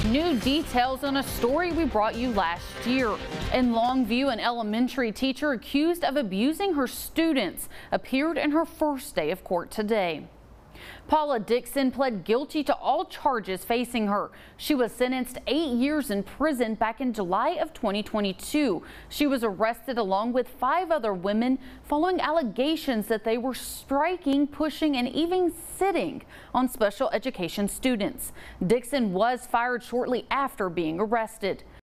New details on a story we brought you last year. In Longview, an elementary teacher accused of abusing her students appeared in her first day of court today. Paula Dixon pled guilty to all charges facing her. She was sentenced 8 years in prison back in July of 2022. She was arrested along with 5 other women following allegations that they were striking, pushing, and even sitting on special education students. Dixon was fired shortly after being arrested.